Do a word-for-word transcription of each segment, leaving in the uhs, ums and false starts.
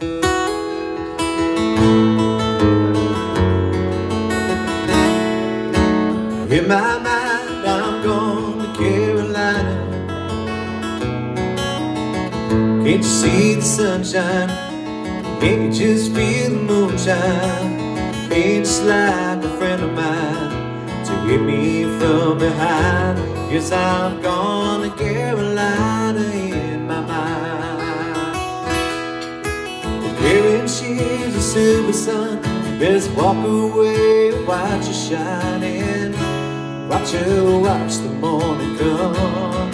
In my mind, I'm going to Carolina. Can't you see the sunshine? Can't you just feel the moonshine? Ain't just like a friend of mine to hit me from behind. Yes, I'm going to Carolina in my mind. Wearing shades of silver sun, let's walk away, watch it shining. Watch her watch the morning come.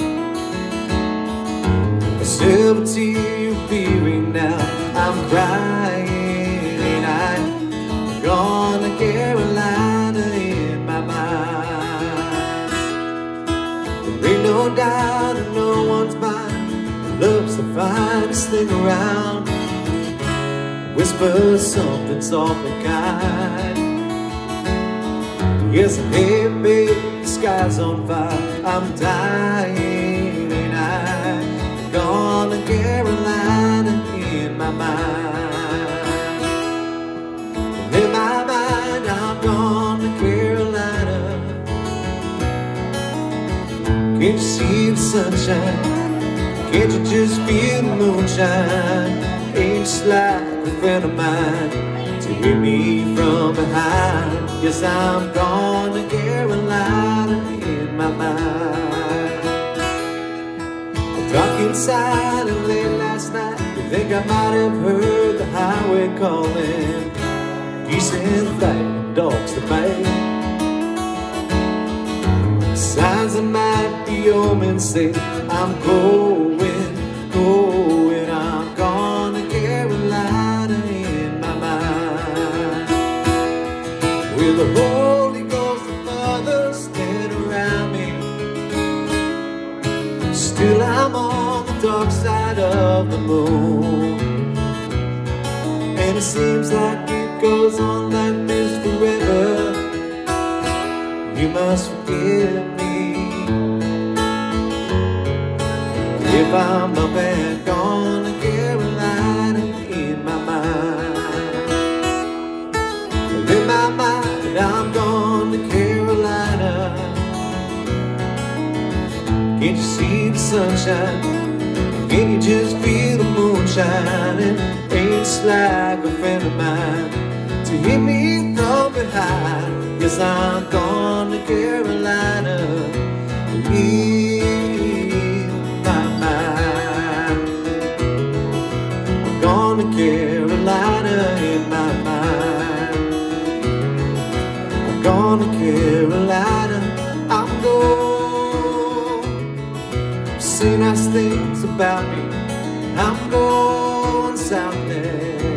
A silver tear appearing now, I'm crying. I'm gone to Carolina in my mind. There ain't no doubt in no one's mind, love's the finest thing around. Whisper something soft and kind. Yes, hey babe, the sky's on fire, I'm dying. And I'm gone to Carolina in my mind. In my mind, I'm gone to Carolina. Can't you see the sunshine? Can't you just feel the moonshine? Ain't just like a friend of mine to hear me from behind. Yes, I'm gone to Carolina in my mind. I dark inside and late last night, you think I might have heard the highway calling. Geese in flight and dogs that bite. Signs that might be omens say I'm going, going. I'm gone to Carolina in my mind. With the Holy Ghost and Father stand around me, still I'm on the dark side of the moon. And it seems like it goes on like this forever. You must forgive me if I'm up and gone to Carolina in my mind. In my mind, I'm gone to Carolina. Can't you see the sunshine? Can't you just feel the moonshine? It ain't just like a friend of mine to hit me from behind. Yes, I'm gone to Carolina in my mind. I'm gone to Carolina in my mind. I'm gone to Carolina. I'm going. Say nice things about me. I'm going south there.